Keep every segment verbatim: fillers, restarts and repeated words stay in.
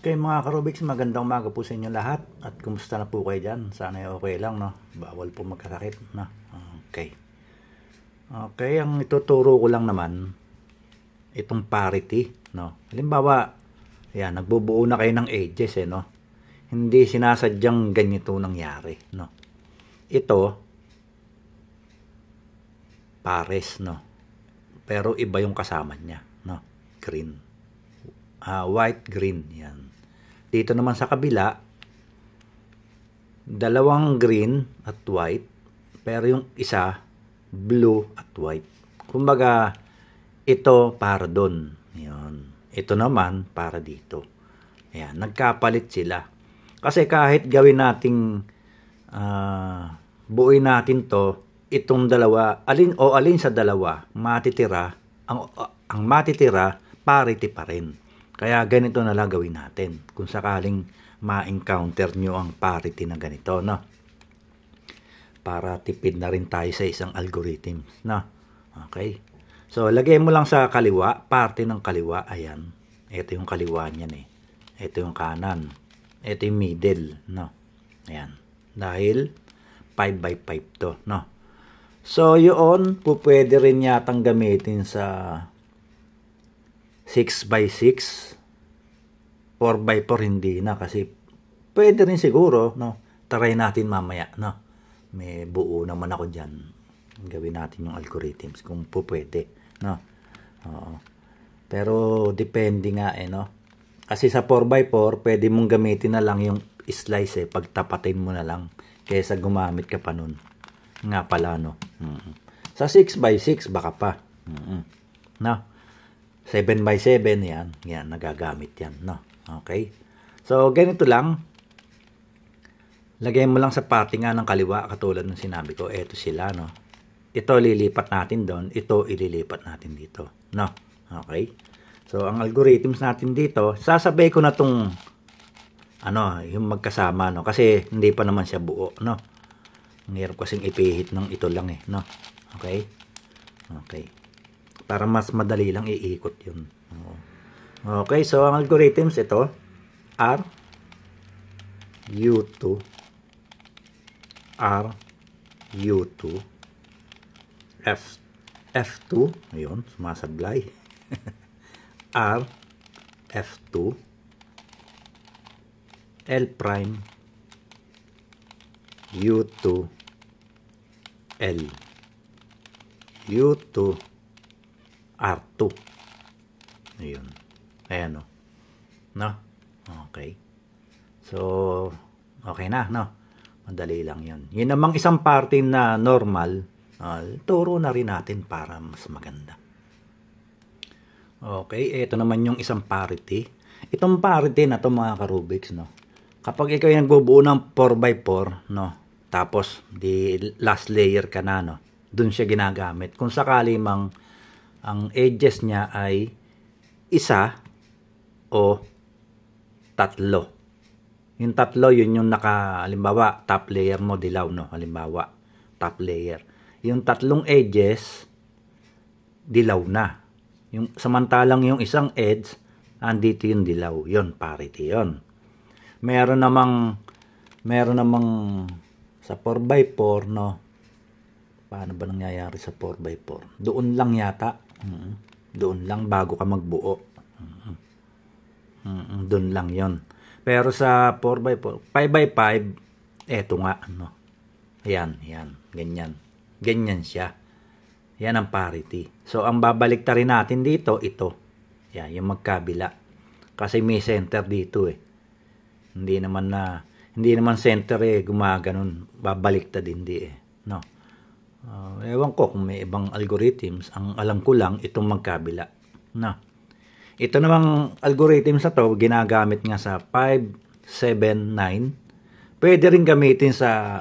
Okay mga Karubiks, magandang umaga po sa inyo lahat. At kumusta na po kayo dyan? Sana okay lang, no? Bawal po magkasakit, no? Okay. Okay, ang ituturo ko lang naman, itong parity, no? Halimbawa, yan, nagbubuo na kayo ng edges, eh, no? Hindi sinasadyang ganito nangyari, no? Ito, pares, no? Pero iba yung kasama niya, no? Green. Uh, white, green, yan. Dito naman sa kabila, dalawang green at white, pero yung isa, blue at white. Kumbaga, ito para doon. Yan. Ito naman para dito. Ayan, nagkapalit sila. Kasi kahit gawin nating uh, buuin natin to, itong dalawa, alin o alin sa dalawa, matitira, ang, ang matitira, parity pa rin. Kaya ganito na lang gawin natin. Kung sakaling ma-encounter nyo ang parity na ganito, no? Para tipid na rin tayo sa isang algorithm, no? Okay? So, lagay mo lang sa kaliwa, parte ng kaliwa, ayan. Ito yung kaliwa niyan eh. Ito yung kanan. Ito yung middle, no? Ayan. Dahil five by five to, no? So, yun, po pwede rin yatang gamitin sa six by six, four by four hindi na kasi pwede rin siguro, no? Try natin mamaya, no? May buo naman ako diyan. Gawin natin yung algorithms kung po pwede, no? Oo. Pero depende nga eh, no? Kasi sa four by four, pwede mong gamitin na lang yung slice eh, pagtapatin mo na lang kaysa gumamit ka pa nun. Nga pala, no? Mm-hmm. Sa six by six baka pa. Mm-hmm. No? seven by seven, yan. Yan, nagagamit yan, no? Okay? So, ganito lang. Lagay mo lang sa parte nga ng kaliwa, katulad ng sinabi ko. Ito sila, no? Ito, lilipat natin doon. Ito, ililipat natin dito, no? Okay? So, ang algorithms natin dito, sasabay ko na tong, ano, yung magkasama, no? Kasi, hindi pa naman siya buo, no? Ang hirap kasing ipihit ng ito lang, eh, no? Okay? Okay. Para mas madali lang iikot yun. Okay, so ang algorithms ito, R, U two, R, U two, F, F two, ayun, sumasablay. R, F two, L prime, U two, L, U two, R two. Ayun. Ayan, no? No? Okay. So, okay na, no? Madali lang yun. Yun namang isang parte na normal, uh, turo na rin natin para mas maganda. Okay, ito naman yung isang parity. Itong parity na to mga Karubiks, no? Kapag ikaw yung bubuo ng four by four, no? Tapos, di last layer ka na, no? Doon siya ginagamit. Kung sakali mang ang edges niya ay isa o tatlo. Yung tatlo, yun yung naka, halimbawa, top layer mo, dilaw, no? Halimbawa, top layer. Yung tatlong edges, dilaw na. Yung, samantalang yung isang edge, andito yung dilaw. Yun, parity yun. Meron namang, meron namang sa four by four, no? Paano ba nangyayari sa four by four? Doon lang yata. Mm-hmm. Doon lang bago ka magbuo. Mm-hmm. Mm-hmm. Doon lang yon. Pero sa four by four, five by five, eto nga, ano. Ayan, ayan. Ganyan. Ganyan siya. Yan ang parity. So, ang babalik ta rin natin dito, ito. Yan, yung magkabila. Kasi may center dito eh. Hindi naman na, hindi naman center eh, gumaganon. Babalik ta din di eh. No? Uh, ewan ko kung may ibang algorithms. Ang alam ko lang, itong magkabila. No. Ito namang algorithms na to, ginagamit nga sa five, seven, nine. Pwede rin gamitin sa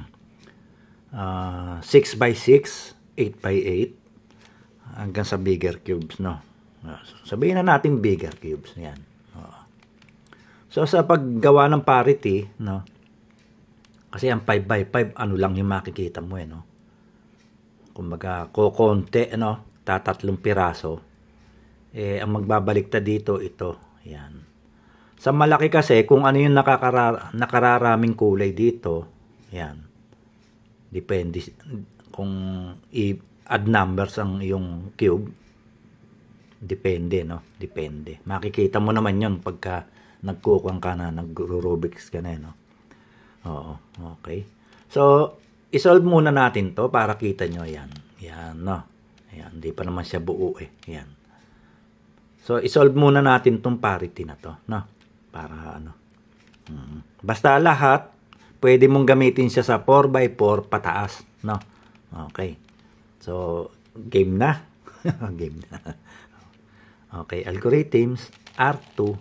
uh, six by six, eight by eight, hanggang sa bigger cubes. No. Uh, sabihin na natin bigger cubes. Yan. Uh. So, sa paggawa ng parity, no, kasi ang five by five, ano lang yung makikita mo eh, no? Kumbaga, kokonti, ano, tatatlong piraso. Eh, ang magbabaliktad dito, ito. Yan. Sa malaki kasi, kung ano yung nakakara nakararaming kulay dito, yan. Depende kung i-add numbers ang iyong cube. Depende, no? Depende. Makikita mo naman yun pagka nagkukuhan ka na, nag-Rubik's ka na, no? Oo, okay. So, isolve muna natin to para kita nyo, yan. Yan, no? Yan, hindi pa naman siya buo eh. Yan. So, isolve muna natin tong parity na to, no? Para ano. Hmm. Basta lahat, pwede mong gamitin siya sa four by four pataas, no? Okay. So, game na. Game na. Okay, algorithms, R two,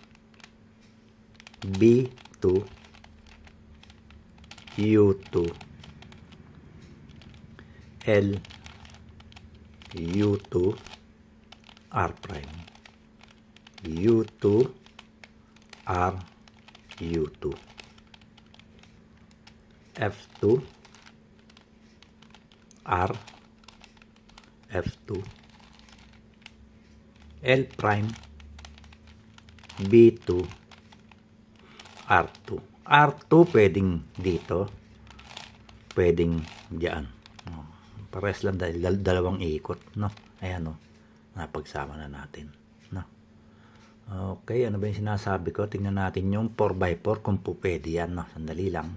B two, U two, L, U two, R prime, U two, R, U two, F two, R, F two, L prime, B two, R two. R two pwedeng dito, pwedeng diyan. Oh, pares lang dahil dal dalawang ikot, no? Ayan, no? Napagsama na natin, no? Okay, ano ba yung sinasabi ko? Tingnan natin yung four by four kung po pwede yan, no? Sandali lang.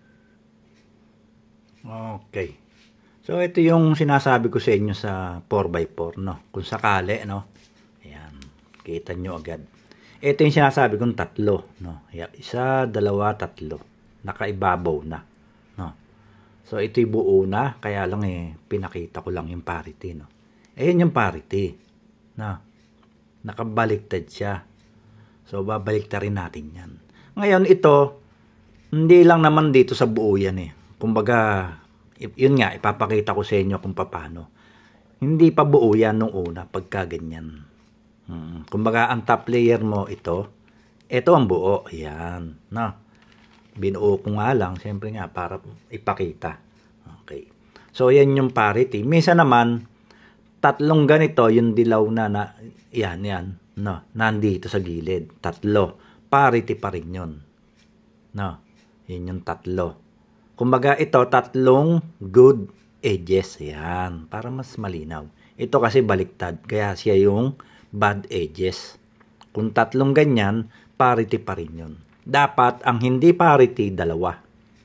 Okay. So, ito yung sinasabi ko sa inyo sa four by four, no? Kung sakali, no? Ayan. Kita nyo agad. Ito yung sinasabi kong tatlo, no? Isa, dalawa, tatlo. Nakaibabaw na, no? So, ito'y buo na. Kaya lang eh, pinakita ko lang yung parity, no? Ayan yung parity, no? Nakabaliktad siya. So, babaliktad rin natin yan. Ngayon, ito, hindi lang naman dito sa buo yan eh. Kumbaga, yun nga, ipapakita ko sa inyo kung paano. Hindi pa buo yan nung una, pagka ganyan. Hmm. Kumbaga, ang top layer mo, ito. Ito ang buo. Yan. No? Binuo ko nga lang, siyempre nga, para ipakita. Okay. So, yan yung parity. Minsan naman, tatlong ganito, yung dilaw na, na yan, yan, no, nandito sa gilid. Tatlo. Parity pa rin yun. No, yun yung tatlo. Kumbaga, ito, tatlong good edges. Yan, para mas malinaw. Ito kasi baliktad, kaya siya yung bad edges. Kung tatlong ganyan, parity pa rin yun. Dapat, ang hindi parity, dalawa.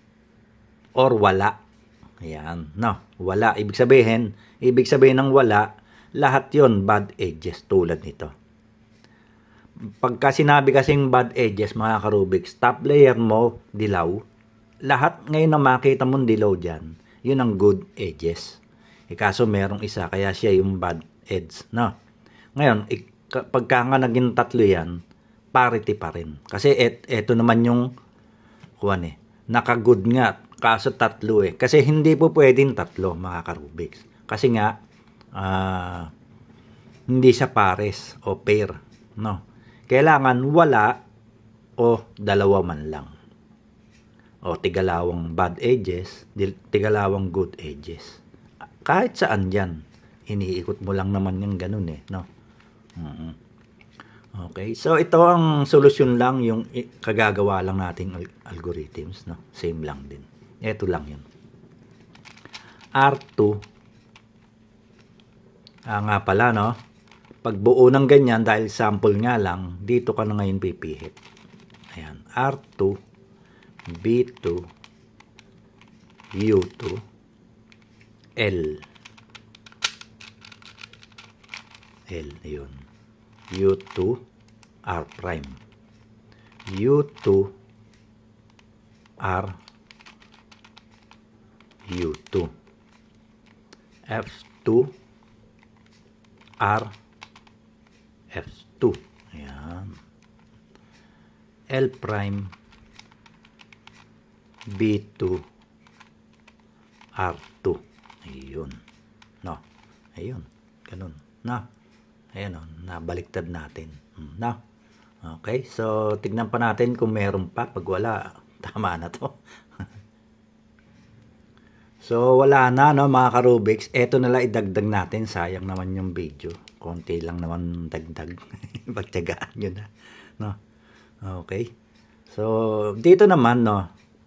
Or wala. Ayan, no, wala. Ibig sabihin, ibig sabihin ng wala, lahat yon bad edges tulad nito. Pagka sinabi kasing bad edges, mga ka-Rubik's, top layer mo, dilaw, lahat ngayon na makita mong dilaw dyan, yun ang good edges. E kaso merong isa, kaya siya yung bad edge, no? Ngayon, pagka nga naging tatlo yan, parity pa rin. Kasi et, eto naman yung, kuwan eh, naka-good nga, kaso tatlo eh. Kasi hindi po pwedeng tatlo, mga ka-Rubik's. Kasi nga, uh, hindi siya pares o pair, no? Kailangan wala o dalawa man lang. O tigalawang bad edges, tigalawang good edges. Kahit saan dyan, iniikot mo lang naman yung ganun eh, no? Mm-hmm. Okay, so ito ang solusyon lang, yung kagagawa lang nating algorithms, no? Same lang din. Ito lang yun. R two. Ah, nga pala, no? Pagbuo ng ganyan, dahil sample nga lang, dito ka na ngayon pipihit. Ayan. R two, B two, U two, L. L, yun. U two, R prime. U two, R, U two. F two, R, F two. Ayan. L prime, B two, R two. Ayun. No. Ayun. Ganun. No. Ayan o. Nabaliktad natin. No. Okay. So, tignan pa natin kung meron pa. Pag wala, tama na to. So, wala na, no, mga ka-Rubik's. Eto na lang idagdag natin. Sayang naman yung video. Konti lang naman dagdag. Pagtyagaan nyo na. No? Okay. So, dito naman, no,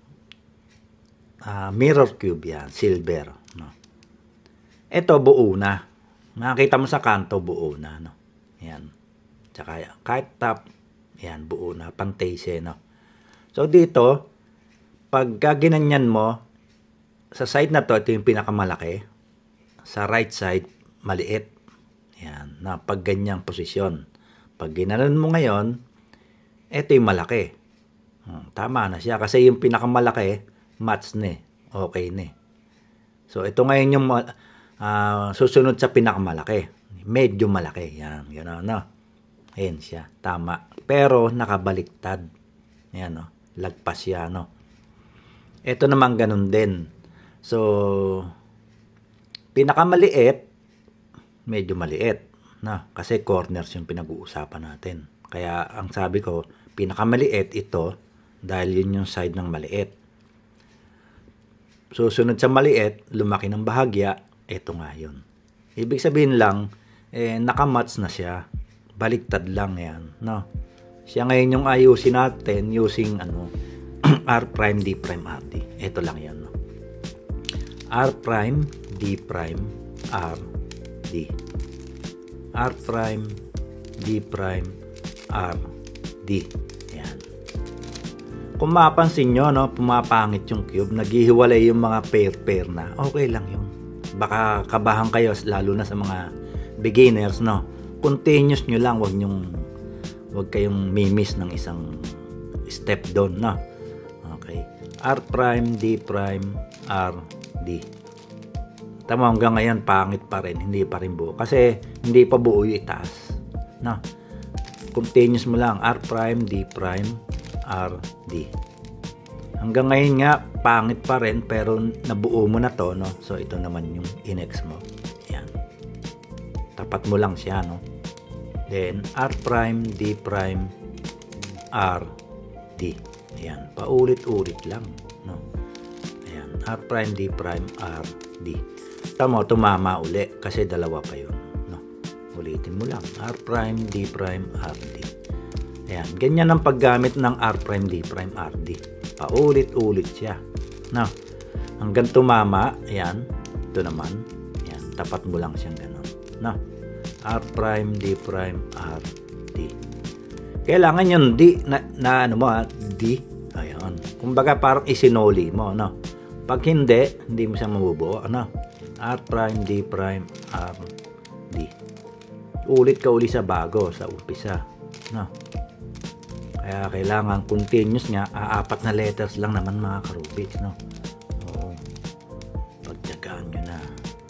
uh, mirror cube yan, silver, no. Ito, buo na. Nakita mo sa kanto, buo na, no. Yan. Tsaka, kahit top, yan, buo na, pantase, no. So, dito, pagka ginanyan mo, sa side na to, ito yung pinakamalaki. Sa right side, maliit. Yan, na pag ganyang posisyon. Pag ginanon mo ngayon, ito yung malaki. Hmm, tama na siya. Kasi yung pinakamalaki, match na eh. Okay na eh. So, ito ngayon yung uh, susunod sa pinakamalaki. Medyo malaki. Yan, gano'n, no? Ayan siya. Tama. Pero, nakabaliktad. Yan, no? Lagpas siya, no? Ito naman ganun din. So, pinakamaliit, medyo maliit. Na, kasi corners yung pinag-uusapan natin. Kaya, ang sabi ko, pinakamaliit ito, dahil yun yung side ng maliit. Susunod sa maliit, lumaki ng bahagya, ito nga yun. Ibig sabihin lang, eh, nakamatch na siya. Baliktad lang yan. No? Siya ngayon yung ayusin natin using ano, R prime, D prime, R D. Ito lang yan. No? R prime, D prime, R, D. R prime, D prime, R, D. Yan. Kung mapansin nyo, no, pumapangit yung cube, naghihiwalay yung mga pair-pair na, okay lang yun. Baka kabahan kayo, lalo na sa mga beginners, no. Continuous nyo lang, wag nyong, wag kayong mimiss ng isang step doon, no. Okay. R prime, D prime, R, D. Tama, hanggang ngayon, pangit pa rin, hindi pa rin buo. Kasi, hindi pa buo yung itaas. No? Continuous mo lang, R prime, D prime, R, D. Hanggang ngayon nga, pangit pa rin, pero nabuo mo na to, no? So, ito naman yung inex mo. Yan. Tapat mo lang siya, no? Then, R prime, D prime, R, D. Ayan. Paulit-ulit lang, no? Ayan. R prime, D prime, R, D. Tama, tumama uli kasi dalawa pa yun, no? Ulitin mo lang, R prime, D prime, R, D. Ayan, ganyan ang paggamit ng R prime, D prime, R, D. Paulit-ulit siya, no? Hanggang tumama. Ayan, ito naman, ayan, tapat mo lang siyang gano'n, no? R prime, D prime, R, D. Kailangan yung D na, na ano mo, ha? D. Ayan, kumbaga parang isinoli mo, no? Pag hindi, hindi mo siya mabubuo, ano? R prime, D prime, R, D. Ulit ka uli sa bago, sa umpisa. No? Kaya kailangan continuous nga, aapat na letters lang naman mga ka-Rubik's, no? Oo. Pagtyagaan nyo na.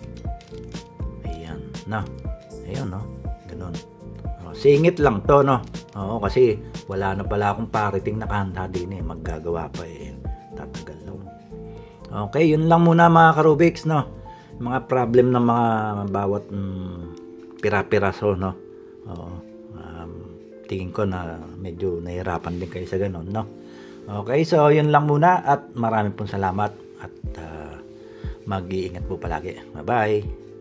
Ayan, no? Ayan, no? Ganun. O, singit lang to, no? Oo, kasi wala na pala akong parating na kanta din eh. Maggagawa pa eh. Tatagal lang. Okay, yun lang muna mga ka-Rubik's, no? Mga problem ng mga bawat mm, pira-piraso, no? Oo. Um, tingin ko na medyo nahirapan din kayo sa ganun, no? Okay, so yun lang muna at marami pong salamat at uh, mag-iingat po palagi. Bye-bye!